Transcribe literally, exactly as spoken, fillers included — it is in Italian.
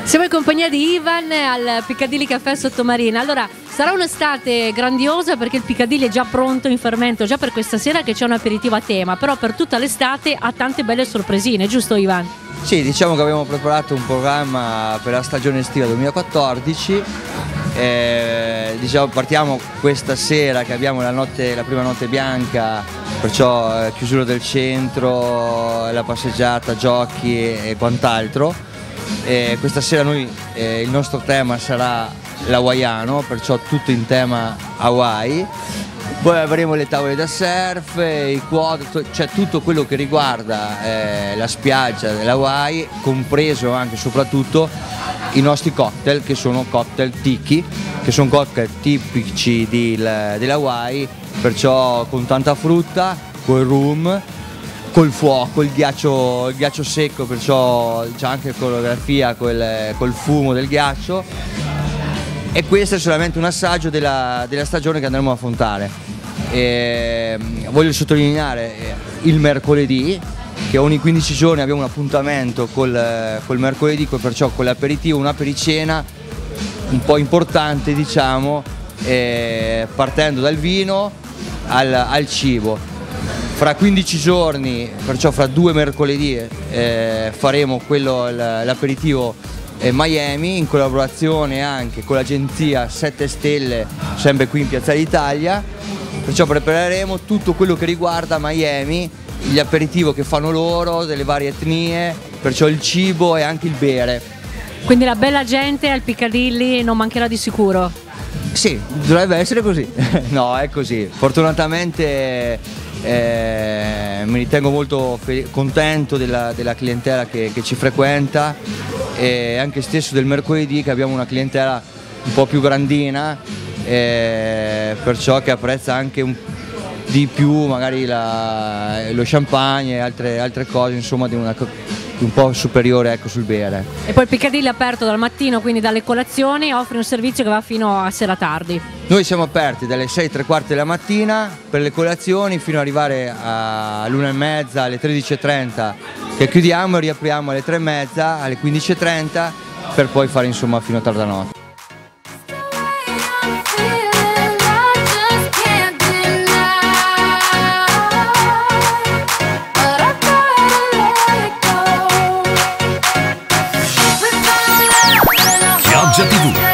Siamo in compagnia di Ivan al Piccadilly Caffè Sottomarina. Allora, sarà un'estate grandiosa perché il Piccadilly è già pronto in fermento, già per questa sera che c'è un aperitivo a tema, però per tutta l'estate ha tante belle sorpresine, giusto Ivan? Sì, diciamo che abbiamo preparato un programma per la stagione estiva duemilaquattordici. Eh, diciamo partiamo questa sera che abbiamo la, notte, la prima notte bianca, perciò eh, chiusura del centro, la passeggiata, giochi e, e quant'altro. Eh, questa sera noi, eh, il nostro tema sarà l'hawaiano, perciò tutto in tema Hawaii. Poi avremo le tavole da surf, i quad, cioè tutto quello che riguarda eh, la spiaggia dell'Hawaii, compreso anche e soprattutto i nostri cocktail, che sono cocktail tiki, che sono cocktail tipici di, dell'Hawaii, perciò con tanta frutta, col rum, col fuoco, il ghiaccio, il ghiaccio secco, perciò c'è anche coreografia col, col fumo del ghiaccio. E questo è solamente un assaggio della, della stagione che andremo a affrontare. E voglio sottolineare il mercoledì, che ogni quindici giorni abbiamo un appuntamento col, col mercoledì, perciò con l'aperitivo, un'apericena un po' importante, diciamo, eh, partendo dal vino al, al cibo. Fra quindici giorni, perciò fra due mercoledì, eh, faremo quello, l'aperitivo eh, Miami, in collaborazione anche con l'agenzia sette Stelle, sempre qui in Piazzale Italia. Perciò prepareremo tutto quello che riguarda Miami, gli aperitivo che fanno loro, delle varie etnie, perciò il cibo e anche il bere. Quindi la bella gente al Piccadilly non mancherà di sicuro? Sì, dovrebbe essere così. No, è così. Fortunatamente eh, mi ritengo molto contento della, della clientela che, che ci frequenta, e anche stesso del mercoledì, che abbiamo una clientela un po' più grandina, eh, perciò che apprezza anche un di più magari la, lo champagne e altre, altre cose, insomma, di, una, di un po' superiore, ecco, sul bere. E poi il Piccadilly è aperto dal mattino, quindi dalle colazioni, offre un servizio che va fino a sera tardi. Noi siamo aperti dalle sei e tre quarti della mattina per le colazioni fino ad arrivare all'una e mezza, alle tredici e trenta che chiudiamo, e riapriamo alle tre e mezza, alle quindici e trenta, per poi fare, insomma, fino a tarda notte. Pioggia tivù.